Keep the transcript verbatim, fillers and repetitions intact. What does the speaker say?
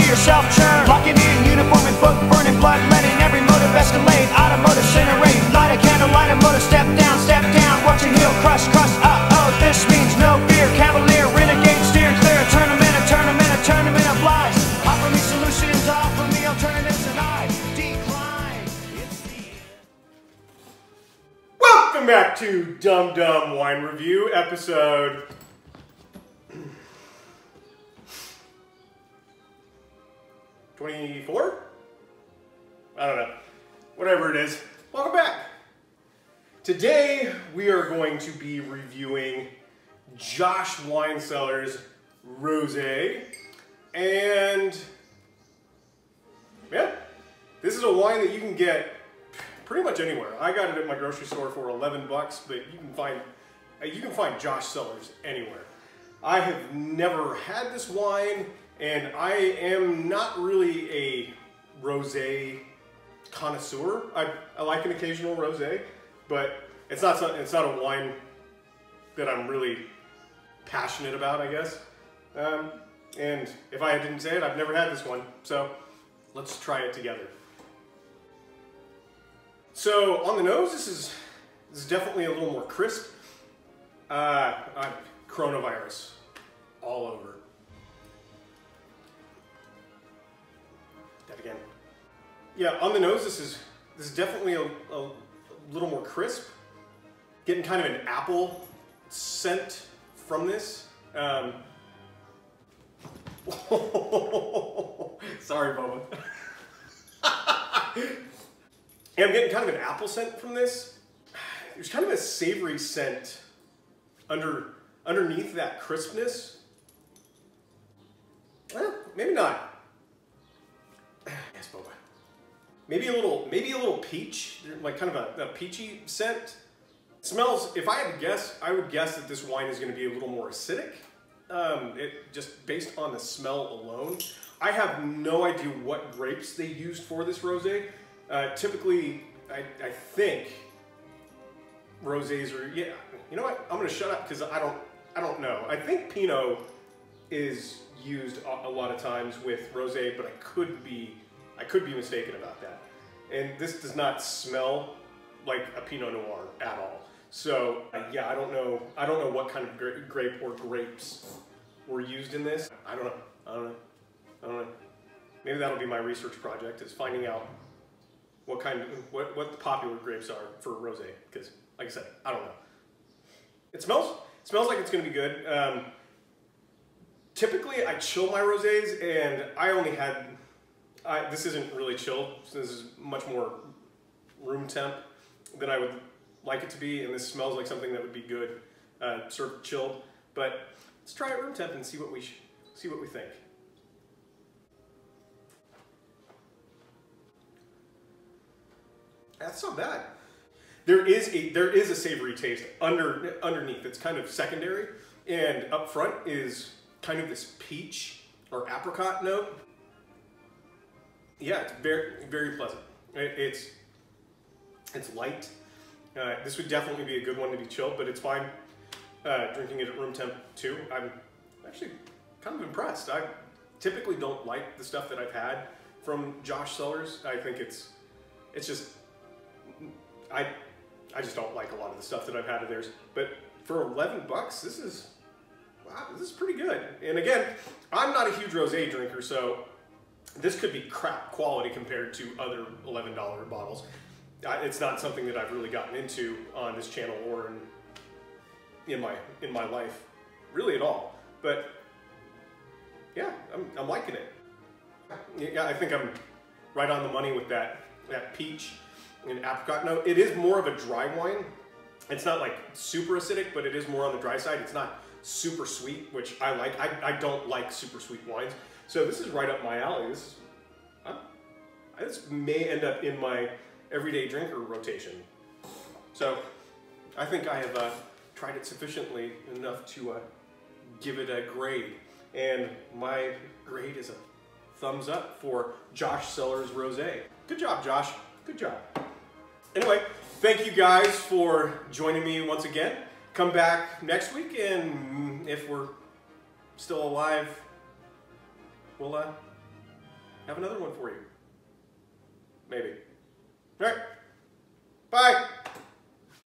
yourself churn. Locking in uniform and book burning, blood letting every motive escalate. Automotive incinerate, light a candle, light a motor, step down, step down. Watch your heel crush, crush, uh-oh. This means no fear, cavalier, renegade, steer clear. A tournament, a tournament, a tournament of lies. Offer me solutions, offer me alternatives, and I decline. It's the end. Welcome back to Dumb Dumb Wine Review, episode twenty-four? I don't know. Whatever it is. Welcome back. Today we are going to be reviewing Josh Wine Cellars Rosé. And yeah, this is a wine that you can get pretty much anywhere. I got it at my grocery store for eleven bucks, but you can find you can find Josh Cellars anywhere. I have never had this wine, and I am not really a rosé connoisseur. I, I like an occasional rosé, but it's not it's not a wine that I'm really passionate about, I guess. Um, and if I didn't say it, I've never had this one. So let's try it together. So on the nose, this is this is definitely a little more crisp. Uh, uh, coronavirus all over. That again. Yeah, on the nose, this is this is definitely a, a little more crisp. Getting kind of an apple scent from this. Um, sorry, Bubba. And I'm getting kind of an apple scent from this. There's kind of a savory scent under underneath that crispness. Well, maybe not. Yes, Boba. Maybe a little, maybe a little peach, like kind of a, a peachy scent. It smells. If I had to guess, I would guess that this wine is going to be a little more acidic. Um, it just based on the smell alone. I have no idea what grapes they used for this rosé. Uh, typically, I, I think rosés are, yeah, you know what? I'm gonna shut up because I don't, I don't know. I think Pinot is used a, a lot of times with rosé, but I could be, I could be mistaken about that. And this does not smell like a Pinot Noir at all. So uh, yeah, I don't know, I don't know what kind of gra grape or grapes were used in this. I don't know, I don't know, I don't know. Maybe that'll be my research project, is finding out what kind of, what, what the popular grapes are for rosé, because like I said, I don't know. It smells, it smells like it's gonna be good. Um, typically I chill my rosés, and I only had, I, this isn't really chilled, so this is much more room temp than I would like it to be, and this smells like something that would be good uh, served chilled. But let's try it room temp and see what we, see what we think. That's not bad. There is a there is a savory taste under underneath. It's kind of secondary, and up front is kind of this peach or apricot note. Yeah, it's very very pleasant. It, it's it's light. Uh, this would definitely be a good one to be chilled, but it's fine uh, drinking it at room temp too. I'm actually kind of impressed. I typically don't like the stuff that I've had from Josh Cellars. I think it's it's just I I just don't like a lot of the stuff that I've had of theirs. But for eleven bucks, this is wow, this is pretty good. And again, I'm not a huge rosé drinker, so this could be crap quality compared to other eleven dollar bottles. I, it's not something that I've really gotten into on this channel or in, in my in my life, really at all. But yeah, I'm, I'm liking it. Yeah, I think I'm right on the money with that that peach and apricot note. It is more of a dry wine. It's not like super acidic, but it is more on the dry side. It's not super sweet, which I like. I, I don't like super sweet wines. So this is right up my alley. This is, uh, this may end up in my everyday drinker rotation. So I think I have uh, tried it sufficiently enough to uh, give it a grade. And my grade is a thumbs up for Josh Cellars Rosé. Good job, Josh. Good job. Anyway, thank you guys for joining me once again. Come back next week, and if we're still alive, we'll uh, have another one for you. Maybe. All right. Bye.